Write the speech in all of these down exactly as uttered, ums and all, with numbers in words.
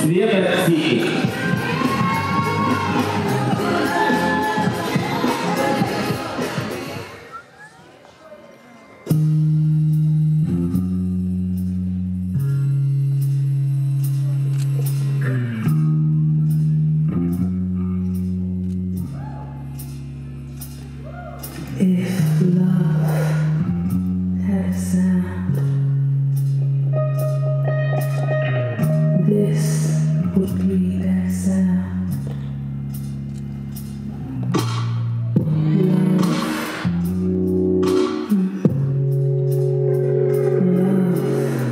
River City. If love had a sound, this would be that sound. Love, mm. Love,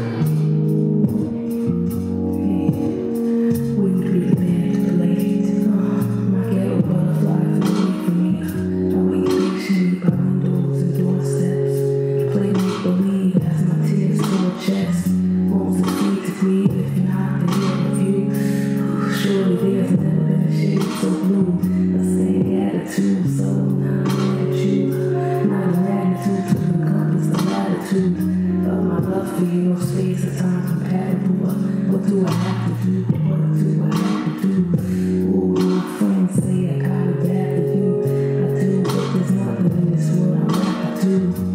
yeah. Wouldn't be manipulated. Uh, my ghetto butterflies away from me. I wait patiently by windows and doorsteps. Play make believe as my tears fill a chest. Won't succeed to grieve if not to hear of you. Surely there's never been a shade so blue. The same attitude, so now I'm mad at you. Not a magnitude to encompass the latitude of my love for you. No space or time compatible. But what do I have to do? What do I have to do? Ooh, my friends say I got it bad for you. I do, but there's nothing in this world I have to do.